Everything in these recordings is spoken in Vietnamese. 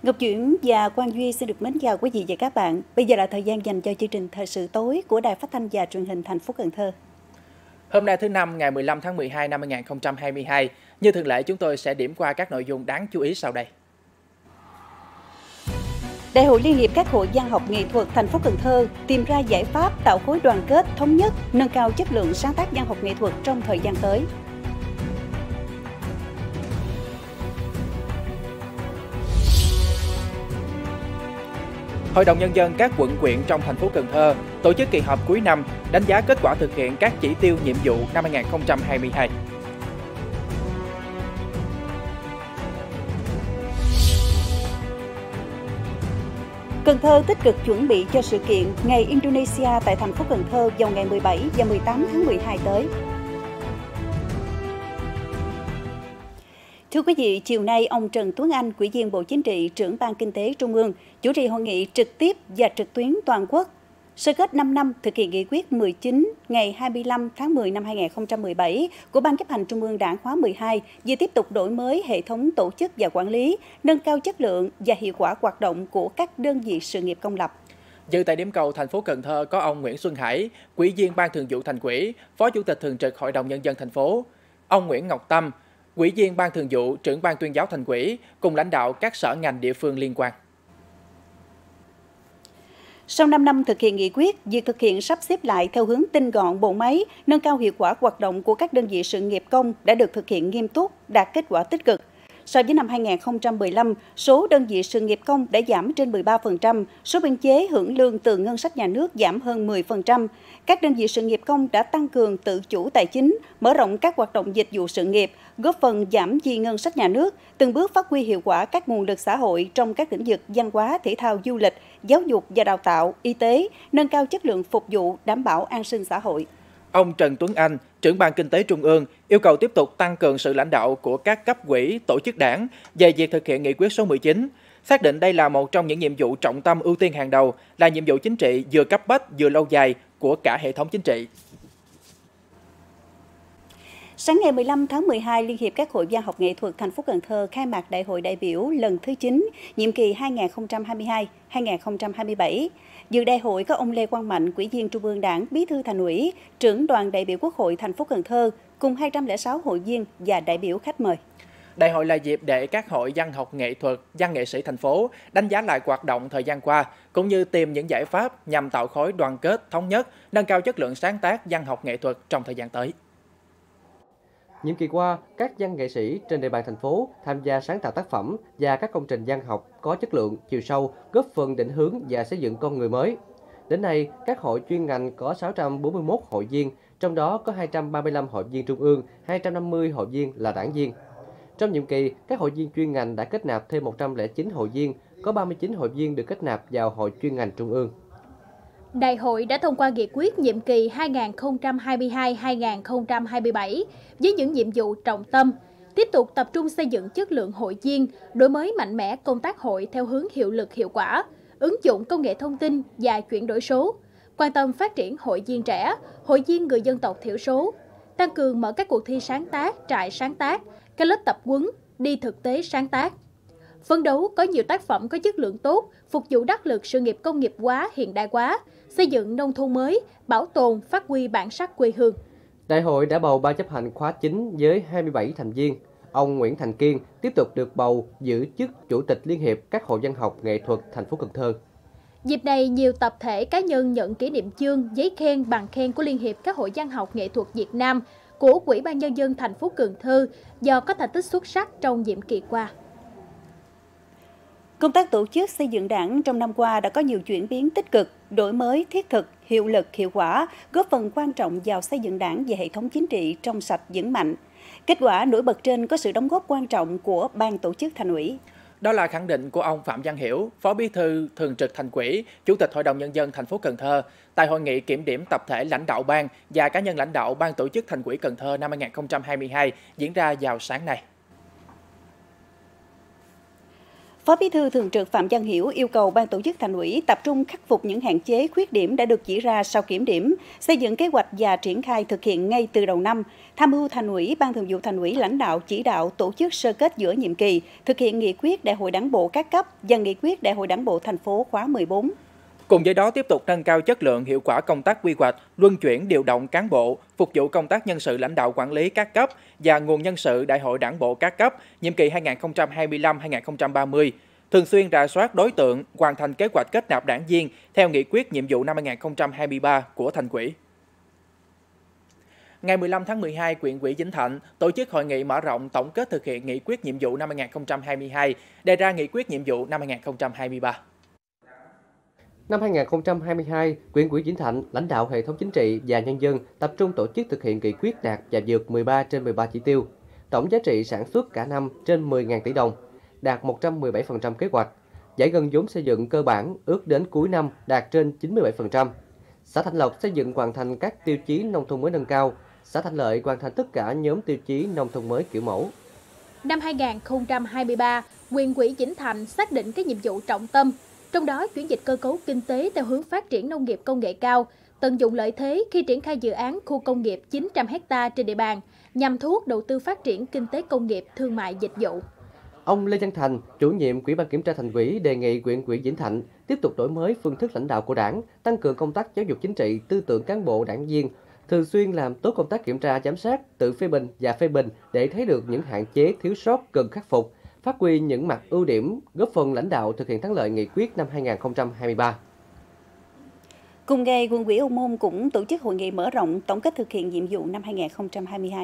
Ngọc Chuyển và Quang Duy xin được mến chào quý vị và các bạn. Bây giờ là thời gian dành cho chương trình Thời sự tối của Đài Phát thanh và Truyền hình thành phố Cần Thơ. Hôm nay thứ Năm ngày 15 tháng 12 năm 2022, như thường lệ chúng tôi sẽ điểm qua các nội dung đáng chú ý sau đây. Đại hội Liên hiệp các hội văn học nghệ thuật thành phố Cần Thơ tìm ra giải pháp tạo khối đoàn kết thống nhất, nâng cao chất lượng sáng tác văn học nghệ thuật trong thời gian tới. Hội đồng Nhân dân các quận huyện trong thành phố Cần Thơ tổ chức kỳ họp cuối năm đánh giá kết quả thực hiện các chỉ tiêu nhiệm vụ năm 2022. Cần Thơ tích cực chuẩn bị cho sự kiện Ngày Indonesia tại thành phố Cần Thơ vào ngày 17 và 18 tháng 12 tới. Thưa quý vị, chiều nay, ông Trần Tuấn Anh, Ủy viên Bộ Chính trị, Trưởng Ban Kinh tế Trung ương, chủ trì hội nghị trực tiếp và trực tuyến toàn quốc sơ kết 5 năm thực hiện nghị quyết 19 ngày 25 tháng 10 năm 2017 của Ban Chấp hành Trung ương Đảng khóa 12 về tiếp tục đổi mới hệ thống tổ chức và quản lý, nâng cao chất lượng và hiệu quả hoạt động của các đơn vị sự nghiệp công lập. Dự tại điểm cầu thành phố Cần Thơ có ông Nguyễn Xuân Hải, Ủy viên Ban Thường vụ Thành ủy, Phó Chủ tịch Thường trực Hội đồng Nhân dân thành phố, ông Nguyễn Ngọc Tâm, Ủy viên Ban Thường vụ, Trưởng Ban Tuyên giáo Thành ủy cùng lãnh đạo các sở ngành địa phương liên quan. Sau 5 năm thực hiện nghị quyết, việc thực hiện sắp xếp lại theo hướng tinh gọn bộ máy, nâng cao hiệu quả hoạt động của các đơn vị sự nghiệp công đã được thực hiện nghiêm túc, đạt kết quả tích cực. So với năm 2015, số đơn vị sự nghiệp công đã giảm trên 13%, số biên chế hưởng lương từ ngân sách nhà nước giảm hơn 10%. Các đơn vị sự nghiệp công đã tăng cường tự chủ tài chính, mở rộng các hoạt động dịch vụ sự nghiệp, góp phần giảm chi ngân sách nhà nước, từng bước phát huy hiệu quả các nguồn lực xã hội trong các lĩnh vực văn hóa, thể thao, du lịch, giáo dục và đào tạo, y tế, nâng cao chất lượng phục vụ, đảm bảo an sinh xã hội. Ông Trần Tuấn Anh, Trưởng Ban Kinh tế Trung ương, yêu cầu tiếp tục tăng cường sự lãnh đạo của các cấp ủy, tổ chức đảng về việc thực hiện nghị quyết số 19, xác định đây là một trong những nhiệm vụ trọng tâm ưu tiên hàng đầu, là nhiệm vụ chính trị vừa cấp bách vừa lâu dài của cả hệ thống chính trị. Sáng ngày 15 tháng 12, Liên hiệp các hội văn học nghệ thuật thành phố Cần Thơ khai mạc Đại hội đại biểu lần thứ 9, nhiệm kỳ 2022-2027. Dự đại hội có ông Lê Quang Mạnh, Ủy viên Trung ương Đảng, Bí thư Thành ủy, Trưởng đoàn đại biểu Quốc hội thành phố Cần Thơ cùng 206 hội viên và đại biểu khách mời. Đại hội là dịp để các hội văn học nghệ thuật, văn nghệ sĩ thành phố đánh giá lại hoạt động thời gian qua, cũng như tìm những giải pháp nhằm tạo khối đoàn kết, thống nhất, nâng cao chất lượng sáng tác văn học nghệ thuật trong thời gian tới. Nhiệm kỳ qua, các văn nghệ sĩ trên địa bàn thành phố tham gia sáng tạo tác phẩm và các công trình văn học có chất lượng, chiều sâu, góp phần định hướng và xây dựng con người mới. Đến nay, các hội chuyên ngành có 641 hội viên, trong đó có 235 hội viên trung ương, 250 hội viên là đảng viên. Trong nhiệm kỳ, các hội viên chuyên ngành đã kết nạp thêm 109 hội viên, có 39 hội viên được kết nạp vào hội chuyên ngành trung ương. Đại hội đã thông qua nghị quyết nhiệm kỳ 2022-2027 với những nhiệm vụ trọng tâm, tiếp tục tập trung xây dựng chất lượng hội viên, đổi mới mạnh mẽ công tác hội theo hướng hiệu lực hiệu quả, ứng dụng công nghệ thông tin và chuyển đổi số, quan tâm phát triển hội viên trẻ, hội viên người dân tộc thiểu số, tăng cường mở các cuộc thi sáng tác, trại sáng tác, các lớp tập huấn, đi thực tế sáng tác. Phấn đấu có nhiều tác phẩm có chất lượng tốt, phục vụ đắc lực sự nghiệp công nghiệp hóa, hiện đại hóa, xây dựng nông thôn mới, bảo tồn, phát huy bản sắc quê hương. Đại hội đã bầu ban chấp hành khóa 9 với 27 thành viên. Ông Nguyễn Thành Kiên tiếp tục được bầu giữ chức Chủ tịch Liên hiệp các hội văn học nghệ thuật thành phố Cần Thơ. Dịp này, nhiều tập thể cá nhân nhận kỷ niệm chương, giấy khen, bằng khen của Liên hiệp các hội văn học nghệ thuật Việt Nam của Ủy ban Nhân dân thành phố Cần Thơ do có thành tích xuất sắc trong nhiệm kỳ qua. Công tác tổ chức xây dựng Đảng trong năm qua đã có nhiều chuyển biến tích cực, đổi mới, thiết thực, hiệu lực, hiệu quả, góp phần quan trọng vào xây dựng Đảng và hệ thống chính trị trong sạch, vững mạnh. Kết quả nổi bật trên có sự đóng góp quan trọng của Ban tổ chức Thành ủy. Đó là khẳng định của ông Phạm Văn Hiểu, Phó Bí thư Thường trực Thành ủy, Chủ tịch Hội đồng Nhân dân thành phố Cần Thơ tại hội nghị kiểm điểm tập thể lãnh đạo ban và cá nhân lãnh đạo Ban tổ chức Thành ủy Cần Thơ năm 2022 diễn ra vào sáng nay. Phó Bí thư Thường trực Phạm Văn Hiểu yêu cầu Ban tổ chức Thành ủy tập trung khắc phục những hạn chế, khuyết điểm đã được chỉ ra sau kiểm điểm, xây dựng kế hoạch và triển khai thực hiện ngay từ đầu năm, tham mưu Thành ủy, Ban Thường vụ Thành ủy lãnh đạo chỉ đạo tổ chức sơ kết giữa nhiệm kỳ, thực hiện nghị quyết Đại hội Đảng bộ các cấp và nghị quyết Đại hội Đảng bộ thành phố khóa 14. Cùng với đó tiếp tục nâng cao chất lượng, hiệu quả công tác quy hoạch, luân chuyển điều động cán bộ, phục vụ công tác nhân sự lãnh đạo quản lý các cấp và nguồn nhân sự Đại hội Đảng bộ các cấp nhiệm kỳ 2025-2030, thường xuyên rà soát đối tượng, hoàn thành kế hoạch kết nạp đảng viên theo nghị quyết nhiệm vụ năm 2023 của Thành ủy. Ngày 15 tháng 12, huyện ủy Vĩnh Thạnh tổ chức hội nghị mở rộng tổng kết thực hiện nghị quyết nhiệm vụ năm 2022, đề ra nghị quyết nhiệm vụ năm 2023. Năm 2022, huyện ủy Vĩnh Thạnh, lãnh đạo hệ thống chính trị và nhân dân tập trung tổ chức thực hiện nghị quyết đạt và vượt 13 trên 13 chỉ tiêu. Tổng giá trị sản xuất cả năm trên 10.000 tỷ đồng, đạt 117% kế hoạch. Giải ngân vốn xây dựng cơ bản ước đến cuối năm đạt trên 97%. Xã Thạnh Lộc xây dựng hoàn thành các tiêu chí nông thôn mới nâng cao. Xã Thạnh Lợi hoàn thành tất cả nhóm tiêu chí nông thôn mới kiểu mẫu. Năm 2023, huyện ủy Vĩnh Thạnh xác định các nhiệm vụ trọng tâm, trong đó chuyển dịch cơ cấu kinh tế theo hướng phát triển nông nghiệp công nghệ cao, tận dụng lợi thế khi triển khai dự án khu công nghiệp 900 ha trên địa bàn, nhằm thu hút đầu tư phát triển kinh tế công nghiệp, thương mại, dịch vụ. Ông Lê Văn Thành, chủ nhiệm Ủy ban Kiểm tra Thành ủy đề nghị huyện ủy Vĩnh Thạnh tiếp tục đổi mới phương thức lãnh đạo của Đảng, tăng cường công tác giáo dục chính trị, tư tưởng cán bộ đảng viên, thường xuyên làm tốt công tác kiểm tra giám sát, tự phê bình và phê bình để thấy được những hạn chế thiếu sót cần khắc phục, phát huy những mặt ưu điểm, góp phần lãnh đạo thực hiện thắng lợi nghị quyết năm 2023. Cùng ngày, quận ủy Ô Môn cũng tổ chức hội nghị mở rộng tổng kết thực hiện nhiệm vụ năm 2022.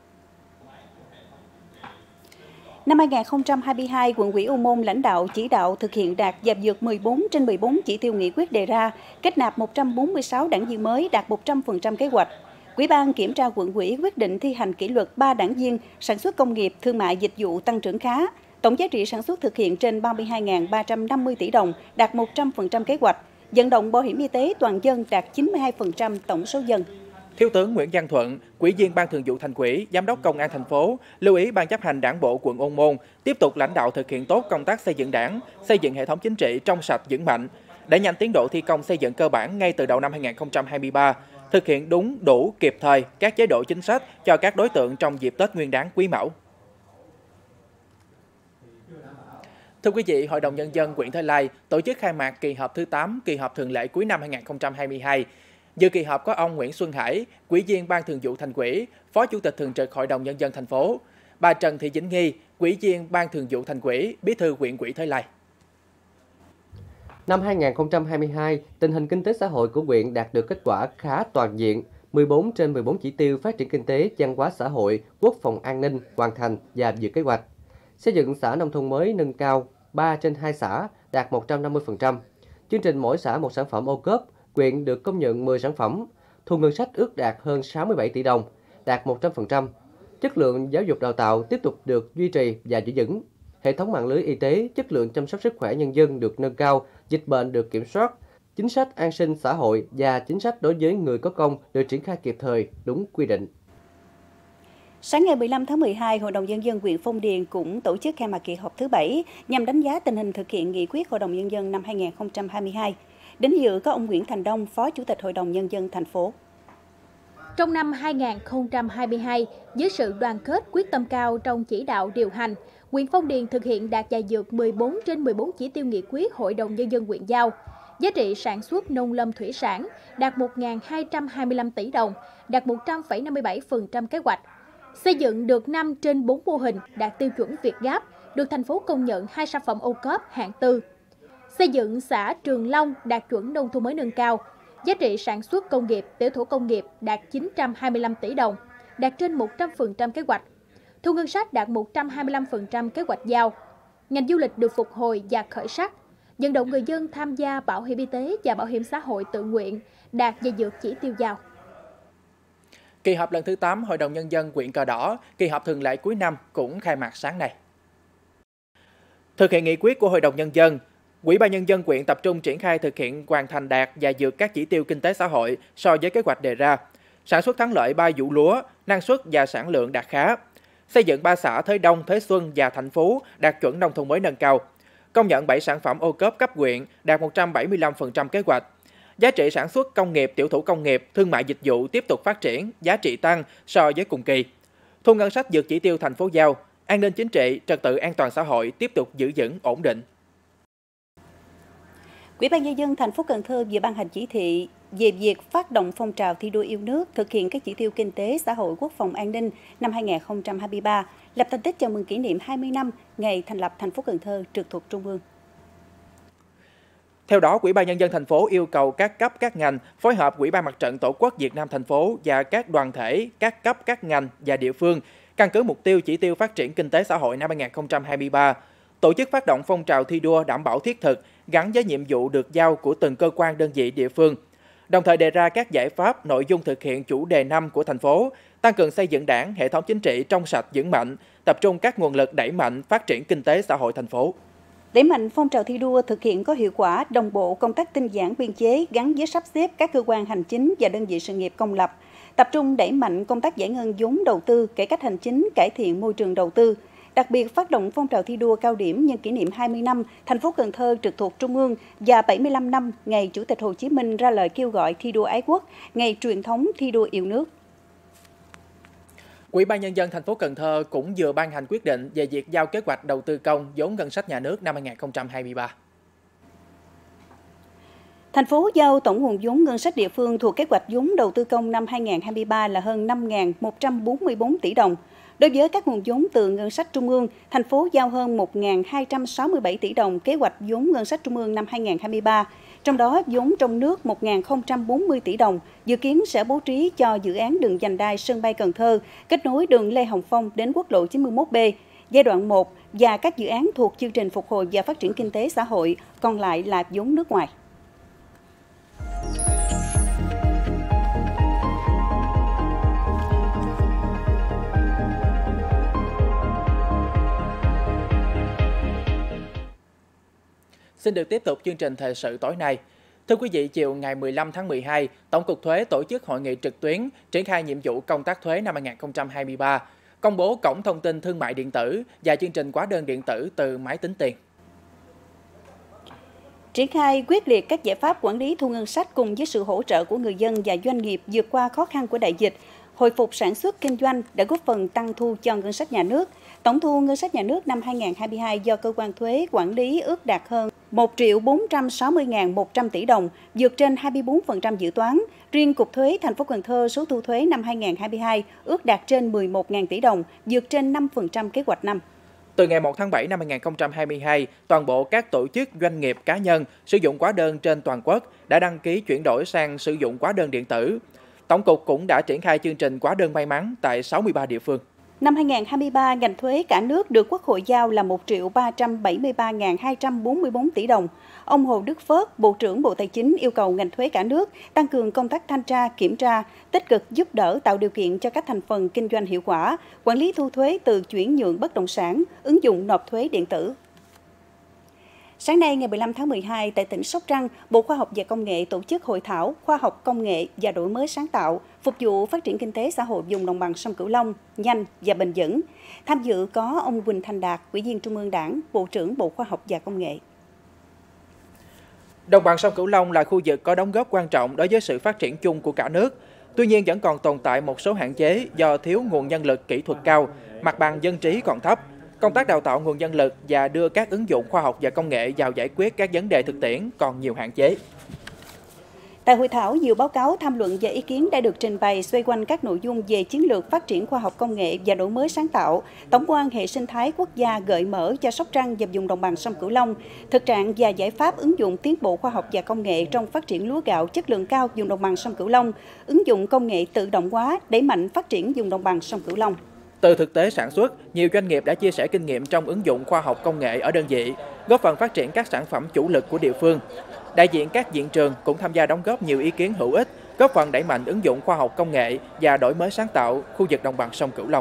Năm 2022, quận ủy Ô Môn lãnh đạo chỉ đạo thực hiện đạt và vượt 14 trên 14 chỉ tiêu nghị quyết đề ra, kết nạp 146 đảng viên mới đạt 100% kế hoạch. Ủy ban kiểm tra quận ủy quyết định thi hành kỷ luật 3 đảng viên sản xuất công nghiệp, thương mại, dịch vụ tăng trưởng khá. Tổng giá trị sản xuất thực hiện trên 32.350 tỷ đồng, đạt 100% kế hoạch. Vận động bảo hiểm y tế toàn dân đạt 92% tổng số dân. Thiếu tướng Nguyễn Văn Thuận, Ủy viên Ban Thường vụ Thành ủy, Giám đốc Công an thành phố, lưu ý Ban chấp hành Đảng bộ quận Ô Môn tiếp tục lãnh đạo thực hiện tốt công tác xây dựng Đảng, xây dựng hệ thống chính trị trong sạch vững mạnh, đẩy nhanh tiến độ thi công xây dựng cơ bản ngay từ đầu năm 2023, thực hiện đúng, đủ, kịp thời các chế độ chính sách cho các đối tượng trong dịp Tết Nguyên đán Quý Mão. Thưa quý vị, Hội đồng Nhân dân huyện Thới Lai tổ chức khai mạc kỳ họp thứ 8, kỳ họp thường lệ cuối năm 2022. Dự kỳ họp có ông Nguyễn Xuân Hải, Ủy viên Ban Thường vụ Thành ủy, Phó Chủ tịch Thường trực Hội đồng Nhân dân thành phố, bà Trần Thị Vĩnh Nghi, Ủy viên Ban Thường vụ Thành ủy, Bí thư huyện ủy Thới Lai. Năm 2022, tình hình kinh tế xã hội của huyện đạt được kết quả khá toàn diện, 14 trên 14 chỉ tiêu phát triển kinh tế, văn hóa xã hội, quốc phòng an ninh hoàn thành và vượt kế hoạch. Xây dựng xã nông thôn mới nâng cao 3 trên 2 xã đạt 150%. Chương trình mỗi xã một sản phẩm ô cốp, huyện được công nhận 10 sản phẩm. Thu ngân sách ước đạt hơn 67 tỷ đồng, đạt 100%. Chất lượng giáo dục đào tạo tiếp tục được duy trì và giữ vững. Hệ thống mạng lưới y tế, chất lượng chăm sóc sức khỏe nhân dân được nâng cao, dịch bệnh được kiểm soát. Chính sách an sinh xã hội và chính sách đối với người có công được triển khai kịp thời, đúng quy định. Sáng ngày 15 tháng 12, Hội đồng Nhân dân huyện Phong Điền cũng tổ chức khai mạc kỳ họp thứ 7 nhằm đánh giá tình hình thực hiện nghị quyết Hội đồng Nhân dân năm 2022. Đến dự có ông Nguyễn Thành Đông, Phó Chủ tịch Hội đồng Nhân dân thành phố. Trong năm 2022, với sự đoàn kết quyết tâm cao trong chỉ đạo điều hành, huyện Phong Điền thực hiện đạt và vượt 14 trên 14 chỉ tiêu nghị quyết Hội đồng Nhân dân huyện giao. Giá trị sản xuất nông lâm thủy sản đạt 1.225 tỷ đồng, đạt 100,57% kế hoạch. Xây dựng được 5 trên 4 mô hình đạt tiêu chuẩn Việt Gáp, được thành phố công nhận 2 sản phẩm ô cốp hạng 4. Xây dựng xã Trường Long đạt chuẩn nông thôn mới nâng cao. Giá trị sản xuất công nghiệp, tiểu thủ công nghiệp đạt 925 tỷ đồng, đạt trên 100% kế hoạch. Thu ngân sách đạt 125% kế hoạch giao. Ngành du lịch được phục hồi và khởi sắc. Vận động người dân tham gia bảo hiểm y tế và bảo hiểm xã hội tự nguyện đạt và vượt chỉ tiêu giao. Kỳ họp lần thứ 8 Hội đồng Nhân dân huyện Cờ Đỏ, kỳ họp thường lệ cuối năm cũng khai mạc sáng nay. Thực hiện nghị quyết của Hội đồng Nhân dân, Ủy ban Nhân dân huyện tập trung triển khai thực hiện hoàn thành đạt và vượt các chỉ tiêu kinh tế xã hội so với kế hoạch đề ra. Sản xuất thắng lợi 3 vụ lúa, năng suất và sản lượng đạt khá. Xây dựng 3 xã Thới Đông, Thới Xuân và Thạnh Phú đạt chuẩn nông thôn mới nâng cao. công nhận 7 sản phẩm ô cốp cấp huyện đạt 175% kế hoạch. Giá trị sản xuất công nghiệp, tiểu thủ công nghiệp, thương mại dịch vụ tiếp tục phát triển, giá trị tăng so với cùng kỳ. Thu ngân sách vượt chỉ tiêu thành phố giao, an ninh chính trị, trật tự an toàn xã hội tiếp tục giữ vững ổn định. Ủy ban Nhân dân thành phố Cần Thơ vừa ban hành chỉ thị về việc phát động phong trào thi đua yêu nước, thực hiện các chỉ tiêu kinh tế, xã hội, quốc phòng an ninh năm 2023, lập thành tích chào mừng kỷ niệm 20 năm ngày thành lập thành phố Cần Thơ trực thuộc Trung ương. Theo đó, Ủy ban Nhân dân thành phố yêu cầu các cấp các ngành phối hợp Ủy ban Mặt trận Tổ quốc Việt Nam thành phố và các đoàn thể, các cấp các ngành và địa phương căn cứ mục tiêu chỉ tiêu phát triển kinh tế xã hội năm 2023, tổ chức phát động phong trào thi đua đảm bảo thiết thực gắn với nhiệm vụ được giao của từng cơ quan đơn vị địa phương. Đồng thời đề ra các giải pháp, nội dung thực hiện chủ đề 5 của thành phố, tăng cường xây dựng Đảng, hệ thống chính trị trong sạch vững mạnh, tập trung các nguồn lực đẩy mạnh phát triển kinh tế xã hội thành phố. Đẩy mạnh phong trào thi đua thực hiện có hiệu quả đồng bộ công tác tinh giản biên chế gắn với sắp xếp các cơ quan hành chính và đơn vị sự nghiệp công lập, tập trung đẩy mạnh công tác giải ngân vốn đầu tư, cải cách hành chính, cải thiện môi trường đầu tư. Đặc biệt phát động phong trào thi đua cao điểm nhân kỷ niệm 20 năm thành phố Cần Thơ trực thuộc Trung ương và 75 năm ngày Chủ tịch Hồ Chí Minh ra lời kêu gọi thi đua ái quốc, ngày truyền thống thi đua yêu nước. Ủy ban Nhân dân thành phố Cần Thơ cũng vừa ban hành quyết định về việc giao kế hoạch đầu tư công vốn ngân sách nhà nước năm 2023. Thành phố giao tổng nguồn vốn ngân sách địa phương thuộc kế hoạch vốn đầu tư công năm 2023 là hơn 5.144 tỷ đồng. Đối với các nguồn vốn từ ngân sách trung ương, thành phố giao hơn 1.267 tỷ đồng kế hoạch vốn ngân sách trung ương năm 2023. Trong đó, vốn trong nước 1.040 tỷ đồng dự kiến sẽ bố trí cho dự án đường vành đai sân bay Cần Thơ, kết nối đường Lê Hồng Phong đến quốc lộ 91B, giai đoạn 1 và các dự án thuộc chương trình phục hồi và phát triển kinh tế xã hội, còn lại là vốn nước ngoài. Xin được tiếp tục chương trình thời sự tối nay. Thưa quý vị, chiều ngày 15 tháng 12, Tổng cục Thuế tổ chức hội nghị trực tuyến triển khai nhiệm vụ công tác thuế năm 2023, công bố cổng thông tin thương mại điện tử và chương trình hóa đơn điện tử từ máy tính tiền. Triển khai quyết liệt các giải pháp quản lý thu ngân sách cùng với sự hỗ trợ của người dân và doanh nghiệp vượt qua khó khăn của đại dịch, hồi phục sản xuất kinh doanh đã góp phần tăng thu cho ngân sách nhà nước. Tổng thu ngân sách nhà nước năm 2022 do cơ quan thuế quản lý ước đạt hơn 1.460.100 tỷ đồng, vượt trên 24% dự toán. Riêng Cục Thuế thành phố Cần Thơ số thu thuế năm 2022 ước đạt trên 11.000 tỷ đồng, vượt trên 5% kế hoạch năm. Từ ngày 1 tháng 7 năm 2022, toàn bộ các tổ chức, doanh nghiệp, cá nhân sử dụng hóa đơn trên toàn quốc đã đăng ký chuyển đổi sang sử dụng hóa đơn điện tử. Tổng cục cũng đã triển khai chương trình hóa đơn may mắn tại 63 địa phương. Năm 2023, ngành thuế cả nước được Quốc hội giao là 1.373.244 tỷ đồng. Ông Hồ Đức Phước, Bộ trưởng Bộ Tài chính yêu cầu ngành thuế cả nước tăng cường công tác thanh tra, kiểm tra, tích cực giúp đỡ tạo điều kiện cho các thành phần kinh doanh hiệu quả, quản lý thu thuế từ chuyển nhượng bất động sản, ứng dụng nộp thuế điện tử. Sáng nay, ngày 15 tháng 12, tại tỉnh Sóc Trăng, Bộ Khoa học và Công nghệ tổ chức hội thảo Khoa học công nghệ và đổi mới sáng tạo, phục vụ phát triển kinh tế xã hội vùng đồng bằng sông Cửu Long, nhanh và bền vững. Tham dự có ông Huỳnh Thành Đạt, Ủy viên Trung ương Đảng, Bộ trưởng Bộ Khoa học và Công nghệ. Đồng bằng sông Cửu Long là khu vực có đóng góp quan trọng đối với sự phát triển chung của cả nước. Tuy nhiên vẫn còn tồn tại một số hạn chế do thiếu nguồn nhân lực kỹ thuật cao, mặt bằng dân trí còn thấp. Công tác đào tạo nguồn nhân lực và đưa các ứng dụng khoa học và công nghệ vào giải quyết các vấn đề thực tiễn còn nhiều hạn chế. Tại hội thảo, nhiều báo cáo, tham luận và ý kiến đã được trình bày xoay quanh các nội dung về chiến lược phát triển khoa học công nghệ và đổi mới sáng tạo, tổng quan hệ sinh thái quốc gia gợi mở cho Sóc Trăng và vùng đồng bằng sông Cửu Long, thực trạng và giải pháp ứng dụng tiến bộ khoa học và công nghệ trong phát triển lúa gạo chất lượng cao vùng đồng bằng sông Cửu Long, ứng dụng công nghệ tự động hóa, đẩy mạnh phát triển vùng đồng bằng sông Cửu Long. Từ thực tế sản xuất, nhiều doanh nghiệp đã chia sẻ kinh nghiệm trong ứng dụng khoa học công nghệ ở đơn vị, góp phần phát triển các sản phẩm chủ lực của địa phương. Đại diện các viện trường cũng tham gia đóng góp nhiều ý kiến hữu ích, góp phần đẩy mạnh ứng dụng khoa học công nghệ và đổi mới sáng tạo khu vực đồng bằng sông Cửu Long.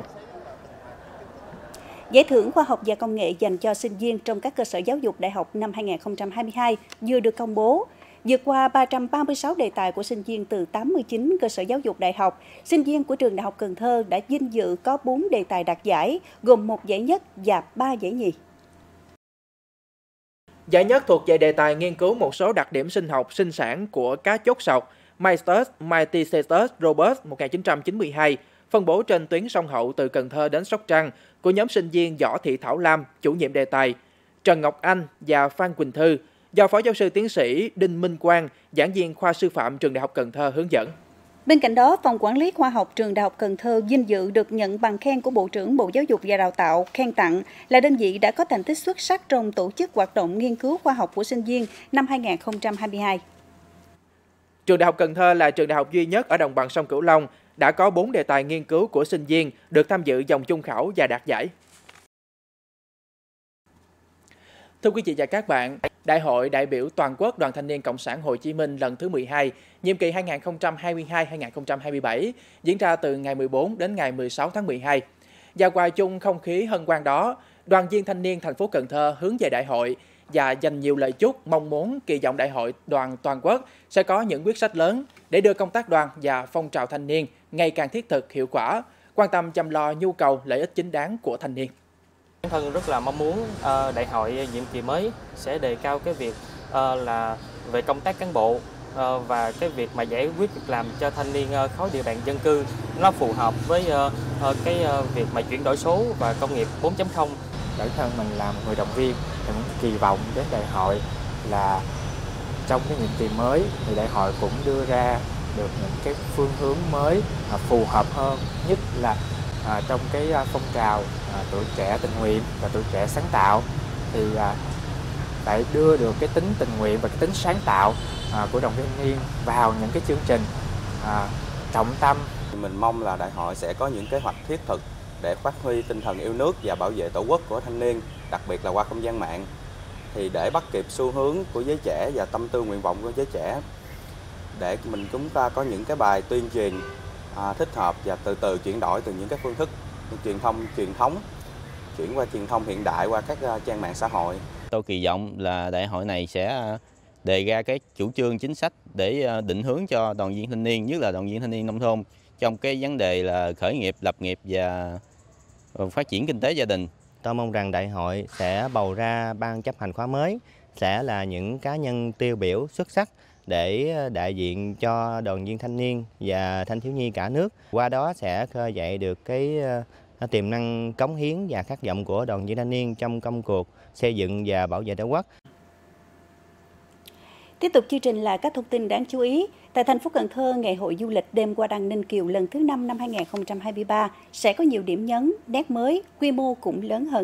Giải thưởng khoa học và công nghệ dành cho sinh viên trong các cơ sở giáo dục đại học năm 2022 vừa được công bố. Vượt qua 336 đề tài của sinh viên từ 89 cơ sở giáo dục đại học, sinh viên của trường Đại học Cần Thơ đã vinh dự có 4 đề tài đạt giải, gồm 1 giải nhất và 3 giải nhì. Giải nhất thuộc về đề tài nghiên cứu một số đặc điểm sinh học sinh sản của cá chốt sọc Mycetus myticetus robust 1992, phân bố trên tuyến sông Hậu từ Cần Thơ đến Sóc Trăng của nhóm sinh viên Võ Thị Thảo Lam, chủ nhiệm đề tài, Trần Ngọc Anh và Phan Quỳnh Thư, do Phó Giáo sư Tiến sĩ Đinh Minh Quang, giảng viên khoa sư phạm Trường Đại học Cần Thơ hướng dẫn. Bên cạnh đó, Phòng Quản lý Khoa học Trường Đại học Cần Thơ vinh dự được nhận bằng khen của Bộ trưởng Bộ Giáo dục và Đào tạo khen tặng là đơn vị đã có thành tích xuất sắc trong tổ chức hoạt động nghiên cứu khoa học của sinh viên năm 2022. Trường Đại học Cần Thơ là trường đại học duy nhất ở đồng bằng sông Cửu Long đã có 4 đề tài nghiên cứu của sinh viên được tham dự vòng chung khảo và đạt giải. Thưa quý vị và các bạn, Đại hội đại biểu toàn quốc Đoàn Thanh niên Cộng sản Hồ Chí Minh lần thứ 12, nhiệm kỳ 2022-2027 diễn ra từ ngày 14 đến ngày 16 tháng 12. Và hòa chung không khí hân hoan đó, đoàn viên thanh niên thành phố Cần Thơ hướng về đại hội và dành nhiều lời chúc, mong muốn kỳ vọng đại hội đoàn toàn quốc sẽ có những quyết sách lớn để đưa công tác đoàn và phong trào thanh niên ngày càng thiết thực, hiệu quả, quan tâm chăm lo nhu cầu lợi ích chính đáng của thanh niên. Bản thân rất là mong muốn đại hội nhiệm kỳ mới sẽ đề cao cái việc là về công tác cán bộ và cái việc mà giải quyết việc làm cho thanh niên khối địa bàn dân cư nó phù hợp với cái việc mà chuyển đổi số và công nghiệp 4.0. Bản thân mình là một người động viên, mình kỳ vọng đến đại hội là trong cái nhiệm kỳ mới thì đại hội cũng đưa ra được những cái phương hướng mới phù hợp hơn, nhất là trong cái phong trào tuổi trẻ tình nguyện và tuổi trẻ sáng tạo thì phải đưa được cái tính tình nguyện và cái tính sáng tạo của đoàn viên thanh niên vào những cái chương trình trọng tâm. Mình mong là đại hội sẽ có những kế hoạch thiết thực để phát huy tinh thần yêu nước và bảo vệ tổ quốc của thanh niên, đặc biệt là qua không gian mạng, thì để bắt kịp xu hướng của giới trẻ và tâm tư nguyện vọng của giới trẻ, để chúng ta có những cái bài tuyên truyền thích hợp và từ từ chuyển đổi từ những cái phương thức truyền thống chuyển qua truyền thông hiện đại qua các trang mạng xã hội. Tôi kỳ vọng là đại hội này sẽ đề ra cái chủ trương chính sách để định hướng cho đoàn viên thanh niên, nhất là đoàn viên thanh niên nông thôn trong cái vấn đề là khởi nghiệp, lập nghiệp và phát triển kinh tế gia đình. Tôi mong rằng đại hội sẽ bầu ra ban chấp hành khóa mới sẽ là những cá nhân tiêu biểu xuất sắc để đại diện cho đoàn viên thanh niên và thanh thiếu nhi cả nước. Qua đó sẽ khơi dậy được cái tiềm năng cống hiến và khát vọng của đoàn viên thanh niên trong công cuộc xây dựng và bảo vệ tổ quốc. Tiếp tục chương trình là các thông tin đáng chú ý. Tại thành phố Cần Thơ, Ngày hội du lịch đêm Hoa Đăng Ninh Kiều lần thứ 5 năm 2023 sẽ có nhiều điểm nhấn, nét mới, quy mô cũng lớn hơn.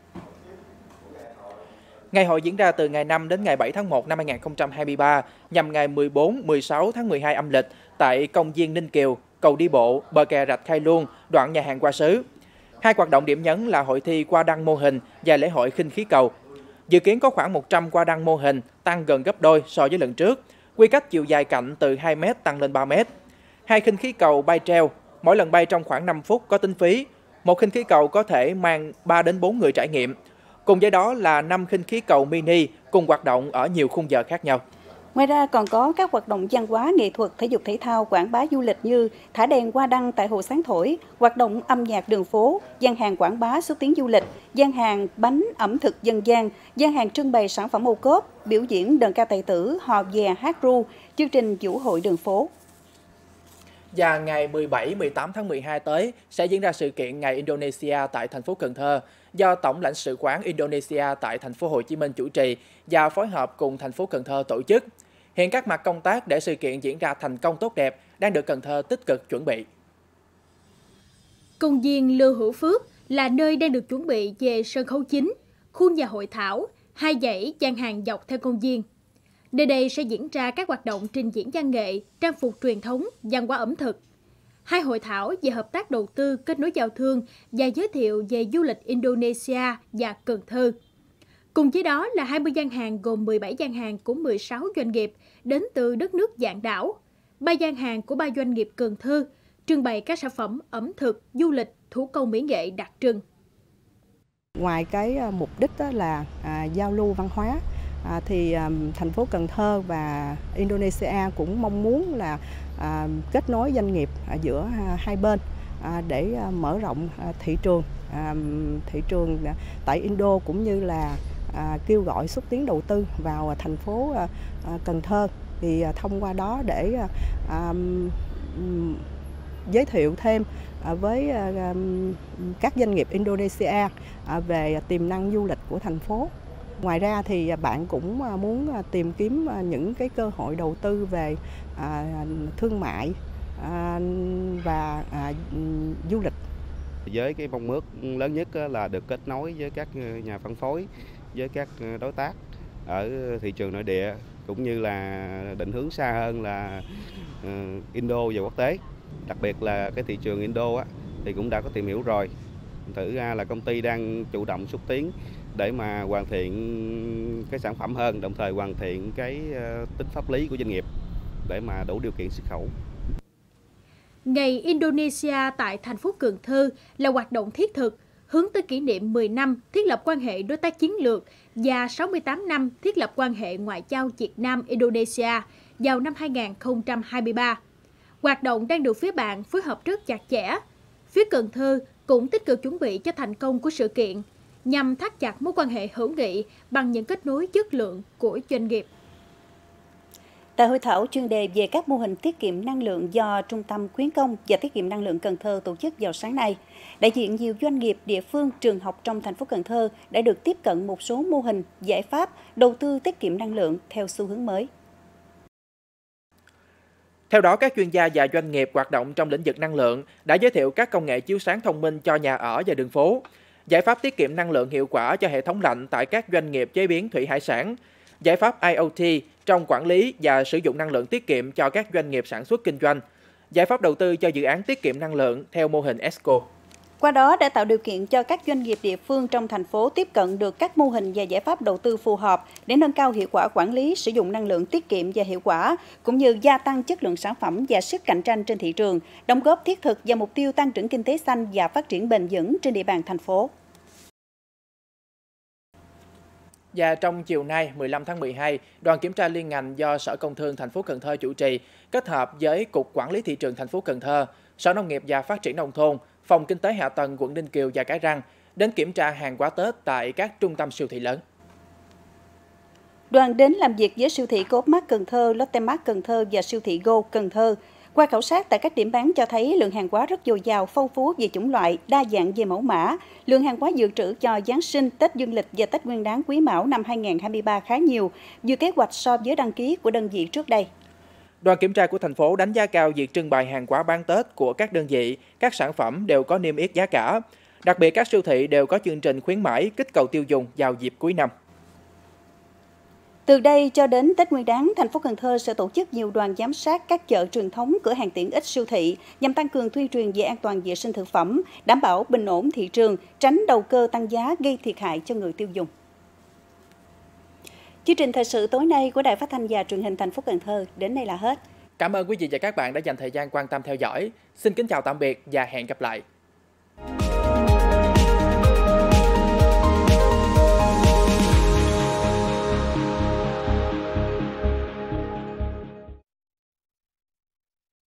Ngày hội diễn ra từ ngày 5 đến ngày 7 tháng 1 năm 2023, nhằm ngày 14-16 tháng 12 âm lịch tại công viên Ninh Kiều, cầu đi bộ, bờ kè rạch Khai Luông, đoạn nhà hàng Qua Sứ. Hai hoạt động điểm nhấn là hội thi hoa đăng mô hình và lễ hội khinh khí cầu. Dự kiến có khoảng 100 hoa đăng mô hình, tăng gần gấp đôi so với lần trước. Quy cách chiều dài cạnh từ 2 m tăng lên 3 m. Hai khinh khí cầu bay treo, mỗi lần bay trong khoảng 5 phút có tính phí. Một khinh khí cầu có thể mang 3 đến 4 người trải nghiệm. Cùng với đó là 5 khinh khí cầu mini cùng hoạt động ở nhiều khung giờ khác nhau. Ngoài ra còn có các hoạt động văn hóa, nghệ thuật, thể dục thể thao, quảng bá du lịch như thả đèn hoa đăng tại Hồ Sáng Thổi, hoạt động âm nhạc đường phố, gian hàng quảng bá xúc tiến du lịch, gian hàng bánh ẩm thực dân gian, gian hàng trưng bày sản phẩm ô cốp, biểu diễn đờn ca tài tử, hò dè, hát ru, chương trình vũ hội đường phố. Và ngày 17-18 tháng 12 tới sẽ diễn ra sự kiện Ngày Indonesia tại thành phố Cần Thơ do Tổng lãnh sự quán Indonesia tại thành phố Hồ Chí Minh chủ trì và phối hợp cùng thành phố Cần Thơ tổ chức. Hiện các mặt công tác để sự kiện diễn ra thành công tốt đẹp đang được Cần Thơ tích cực chuẩn bị. Công viên Lưu Hữu Phước là nơi đang được chuẩn bị về sân khấu chính, khu nhà hội thảo, 2 dãy gian hàng dọc theo công viên. Nơi đây sẽ diễn ra các hoạt động trình diễn văn nghệ, trang phục truyền thống, văn hóa ẩm thực. 2 hội thảo về hợp tác đầu tư, kết nối giao thương và giới thiệu về du lịch Indonesia và Cần Thơ. Cùng với đó là 20 gian hàng gồm 17 gian hàng của 16 doanh nghiệp đến từ đất nước Vạn Đảo, 3 gian hàng của 3 doanh nghiệp Cần Thơ, trưng bày các sản phẩm ẩm thực, du lịch, thủ công mỹ nghệ đặc trưng. Ngoài cái mục đích đó là giao lưu văn hóa, thì thành phố Cần Thơ và Indonesia cũng mong muốn là kết nối doanh nghiệp giữa hai bên để mở rộng thị trường tại Indo cũng như là kêu gọi xúc tiến đầu tư vào thành phố Cần Thơ, thì thông qua đó để giới thiệu thêm với các doanh nghiệp Indonesia về tiềm năng du lịch của thành phố. Ngoài ra thì bạn cũng muốn tìm kiếm những cái cơ hội đầu tư về thương mại và du lịch. Với cái mong ước lớn nhất là được kết nối với các nhà phân phối, với các đối tác ở thị trường nội địa, cũng như là định hướng xa hơn là Indo và quốc tế. Đặc biệt là cái thị trường Indo thì cũng đã có tìm hiểu rồi. Thử ra là công ty đang chủ động xúc tiến để mà hoàn thiện cái sản phẩm hơn, đồng thời hoàn thiện cái tính pháp lý của doanh nghiệp để mà đủ điều kiện xuất khẩu. Ngày Indonesia tại thành phố Cần Thơ là hoạt động thiết thực hướng tới kỷ niệm 10 năm thiết lập quan hệ đối tác chiến lược và 68 năm thiết lập quan hệ ngoại giao Việt Nam-Indonesia vào năm 2023. Hoạt động đang được phía bạn phối hợp rất chặt chẽ. Phía Cần Thơ cũng tích cực chuẩn bị cho thành công của sự kiện, nhằm thắt chặt mối quan hệ hữu nghị bằng những kết nối chất lượng của doanh nghiệp. Tại hội thảo chuyên đề về các mô hình tiết kiệm năng lượng do Trung tâm Khuyến công và Tiết kiệm năng lượng Cần Thơ tổ chức vào sáng nay, đại diện nhiều doanh nghiệp, địa phương, trường học trong thành phố Cần Thơ đã được tiếp cận một số mô hình, giải pháp đầu tư tiết kiệm năng lượng theo xu hướng mới. Theo đó, các chuyên gia và doanh nghiệp hoạt động trong lĩnh vực năng lượng đã giới thiệu các công nghệ chiếu sáng thông minh cho nhà ở và đường phố, giải pháp tiết kiệm năng lượng hiệu quả cho hệ thống lạnh tại các doanh nghiệp chế biến thủy hải sản, giải pháp IoT trong quản lý và sử dụng năng lượng tiết kiệm cho các doanh nghiệp sản xuất kinh doanh, giải pháp đầu tư cho dự án tiết kiệm năng lượng theo mô hình ESCO. Qua đó đã tạo điều kiện cho các doanh nghiệp địa phương trong thành phố tiếp cận được các mô hình và giải pháp đầu tư phù hợp để nâng cao hiệu quả quản lý, sử dụng năng lượng tiết kiệm và hiệu quả, cũng như gia tăng chất lượng sản phẩm và sức cạnh tranh trên thị trường, đóng góp thiết thực vào mục tiêu tăng trưởng kinh tế xanh và phát triển bền vững trên địa bàn thành phố. Và trong chiều nay, 15 tháng 12, đoàn kiểm tra liên ngành do Sở Công Thương thành phố Cần Thơ chủ trì, kết hợp với Cục Quản lý Thị trường thành phố Cần Thơ, Sở Nông nghiệp và Phát triển Nông thôn, Phòng Kinh tế Hạ tầng quận Ninh Kiều và Cái Răng đến kiểm tra hàng hóa Tết tại các trung tâm siêu thị lớn. Đoàn đến làm việc với siêu thị Co.op Mart Cần Thơ, Lotte Mart Cần Thơ và siêu thị Go Cần Thơ. Qua khảo sát tại các điểm bán cho thấy lượng hàng hóa rất dồi dào, phong phú về chủng loại, đa dạng về mẫu mã. Lượng hàng hóa dự trữ cho Giáng sinh, Tết Dương lịch và Tết Nguyên đán Quý Mão năm 2023 khá nhiều, vượt kế hoạch so với đăng ký của đơn vị trước đây. Đoàn kiểm tra của thành phố đánh giá cao việc trưng bày hàng hóa bán Tết của các đơn vị, các sản phẩm đều có niêm yết giá cả. Đặc biệt các siêu thị đều có chương trình khuyến mãi kích cầu tiêu dùng vào dịp cuối năm. Từ đây cho đến Tết Nguyên đán, thành phố Cần Thơ sẽ tổ chức nhiều đoàn giám sát các chợ truyền thống, cửa hàng tiện ích, siêu thị nhằm tăng cường tuyên truyền về an toàn vệ sinh thực phẩm, đảm bảo bình ổn thị trường, tránh đầu cơ tăng giá gây thiệt hại cho người tiêu dùng. Chương trình thời sự tối nay của Đài Phát thanh và Truyền hình thành phố Cần Thơ đến đây là hết. Cảm ơn quý vị và các bạn đã dành thời gian quan tâm theo dõi. Xin kính chào tạm biệt và hẹn gặp lại.